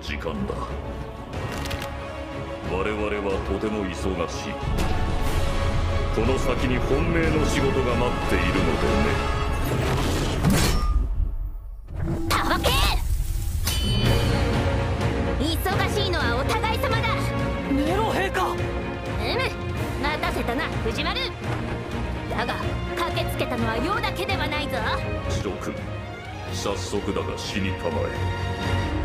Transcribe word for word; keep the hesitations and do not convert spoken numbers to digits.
時間だ。我々はとても忙しい。この先に本命の仕事が待っているのでね。 たわけ！忙しいのはお互い様だ。 ネロ陛下。 うむ、待たせたな藤丸。だが駆けつけたのは葉だけではないぞ。 ジロ君、早速だが死にたまえ。